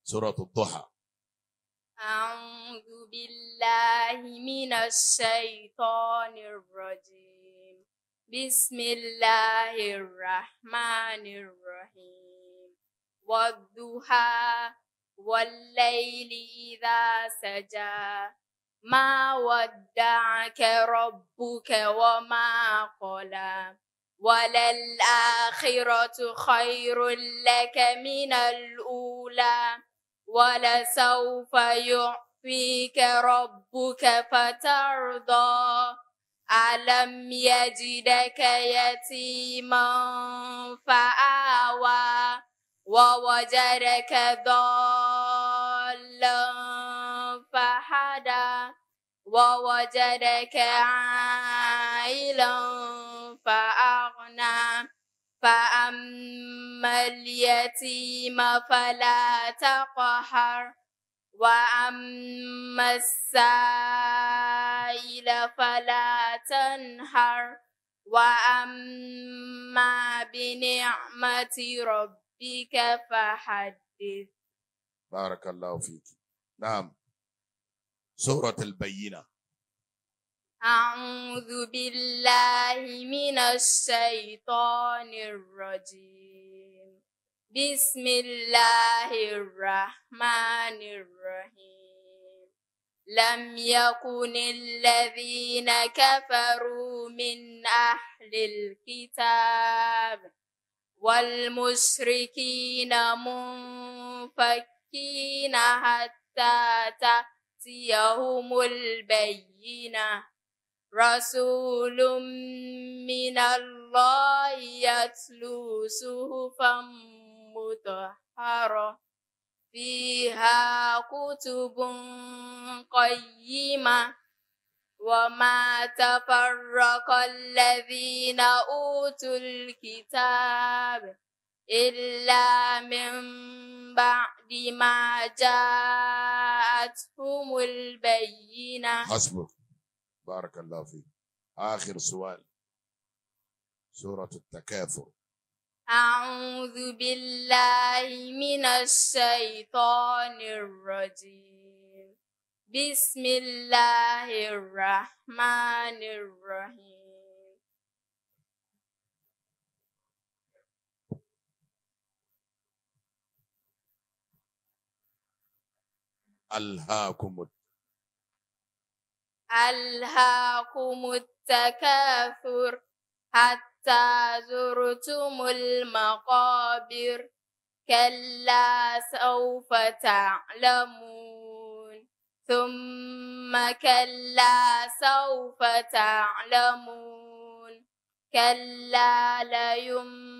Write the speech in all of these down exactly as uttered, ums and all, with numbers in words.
سورة الضحى. أعوذ بالله من الشيطان الرجيم. بسم الله الرحمن الرحيم. والضحى والليل إذا سجى ما ودعك ربك وما قلى وللآخرة خير لك من الأولى ولسوف يعطيك ربك فترضى ألم يجدك يتيما فآوى ووجدك ضالا فهدى ووجدك عائلا فأغنى فأما اليتيم فلا تقهر وأما السائل فلا تنهر وأما بنعمة ربك فحدث. بارك الله فيك. نعم. سورة البينة. أعوذ بالله من الشيطان الرجيم. بسم الله الرحمن الرحيم. لم يكن الذين كفروا من أهل الكتاب والمشركين منفكين حتى تأتيهم البينة رسول من الله يتلو صحفا مطهرة فيها كتب قيمة وما تفرق الذين أوتوا الكتاب إلا من بعد ما جاءتهم البينة. حسبك. بارك الله فيك. آخر سؤال. سورة التكاثر. أعوذ بالله من الشيطان الرجيم. بسم الله الرحمن الرحيم. ألهاكم ألهاكم التكاثر حتى زرتم المقابر كلا سوف تعلمون ثم كلا سوف تعلمون كلا ليم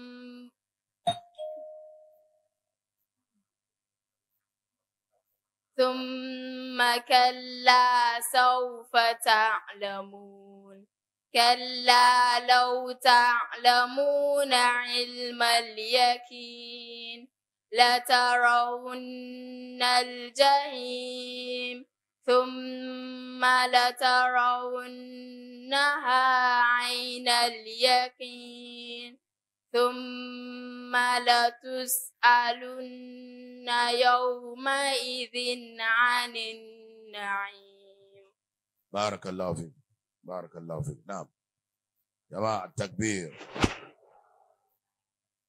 ثم كلا سوف تعلمون كلا لو تعلمون علم اليقين لترون الجحيم ثم لترونها عين اليقين ثم لتسألن يومئذ عن النعيم. بارك الله فيك. بارك الله فيك. نعم. جماعة التكبير.